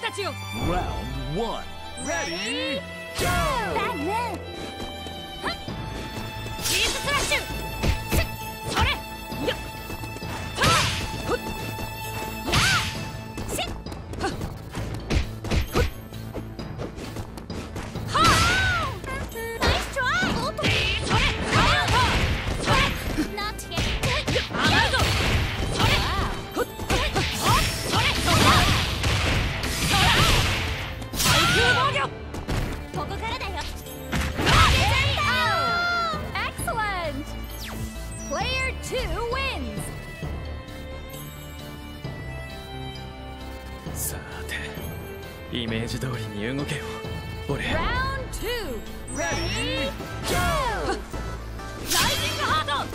たちよ。 Round 1 Ready Go! チーズスラッシュ。それよっとほっやーしっはっほっはあナイストライ。それカウンター。それ甘いぞ。それほっそれそら最強防御。ここからだよ。Excellent! Player 2 wins! さてイメージ通りに動けよ俺。 Round 2 Ready Go! ライジングハート。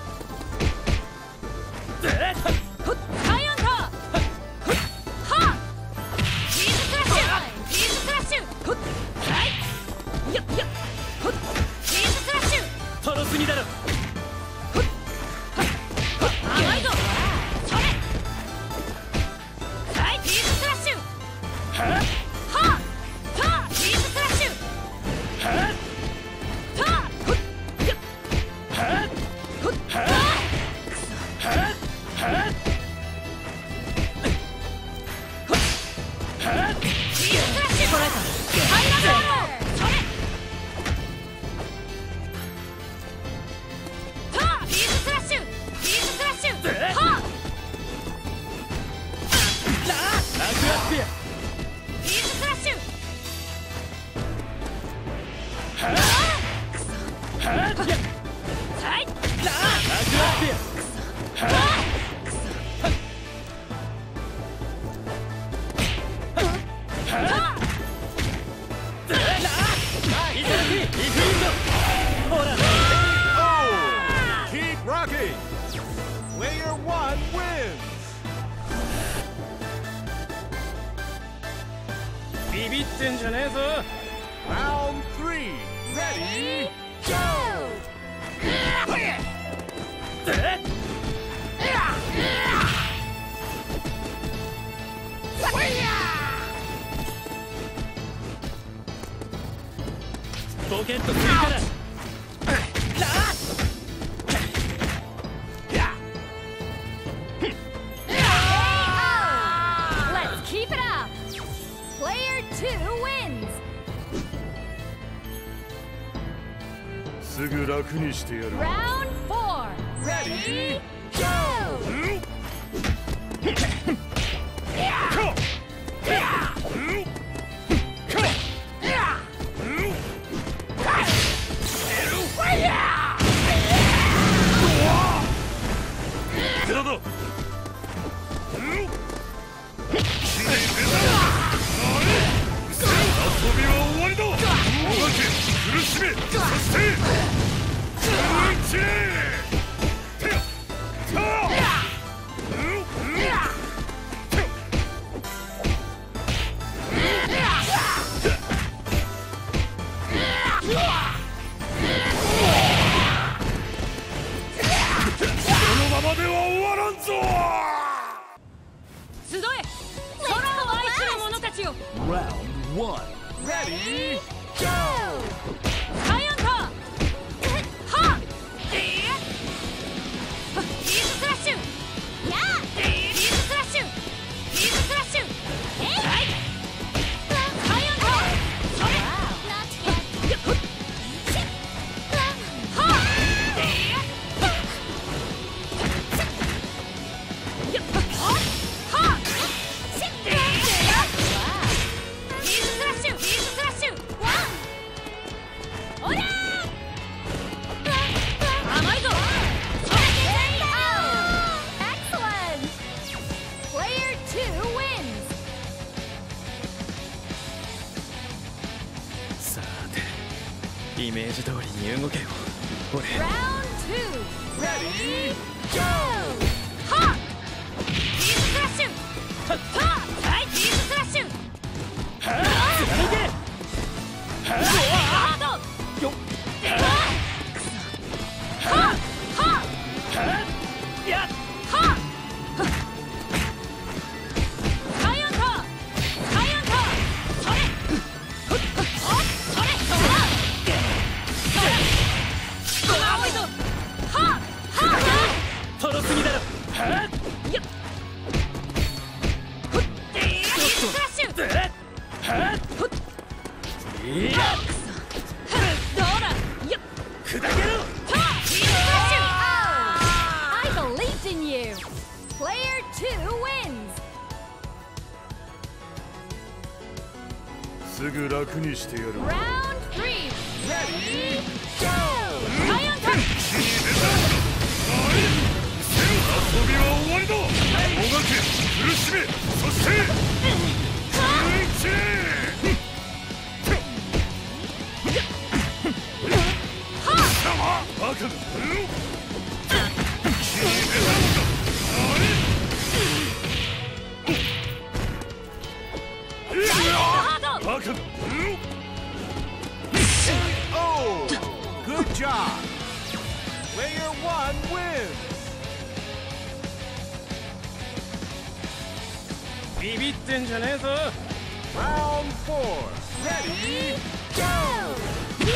ほっサイアンター。ほっはあチーズスラッシュ。チーズスラッシュ。ほっはいよっよっほっチーズスラッシュ。 トロスミだろ。 甘いぞ。それはいチーズスラッシュ。はあさあチーズスラッシュ。さあほっよっほっチーズスラッシュ。ハイランドアロー。それさあチーズスラッシュ。チーズスラッシュ。はあアクアスピア。 チーズスラッシュ。はいアクアスピア。 Keep rocking! Player 1 wins! ビビってんじゃねえぞ。 Round 3 Ready Go! ポケット追加だ。 Let's keep it up! Player 2 wins! すぐ楽にしてやる。 Round 4 Ready Go! ゼロだ。遊びは終わりだ。もがけ苦しめ、そして打ちこのままでは終わらんぞ。 集え空を愛する者たちよ。 Round 1 Ready Go! サイアンター。はあチーズスラッシュ。やあチーズスラッシュ。チーズスラッシュ。はいサイアンター。それよっほっはあよっはあチーズスラッシュ。チーズスラッシュ。ワンおりゃー甘いぞ。それExcellent! Player 2 wins! さてイメージ通りに動けよ俺。 Round 2 Ready Go! はあチーズスラッシュ。はあはいチーズスラッシュ。 貫け。 ハードよっはあはあやっはあサイアンター。サイアンタすぐ楽にしてやる。 Round 3 Ready Go サイアンタイム。 遊びは終わりだ。もがけ苦しめ、そしてバカが Oh! Good job! Player 1 wins! ビビってんじゃねえぞ。 Round 4 Ready Go!